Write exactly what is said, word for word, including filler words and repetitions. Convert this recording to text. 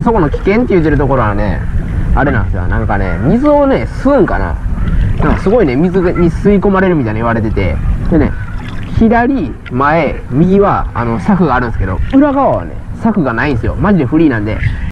そこの危険って言ってるところはね、あれなんですよ。なんかね、水をね、吸うんかな。なんかすごいね、水に吸い込まれるみたいに言われてて。でね、左、前、右は、あの、柵があるんですけど、裏側はね、柵がないんですよ。マジでフリーなんで。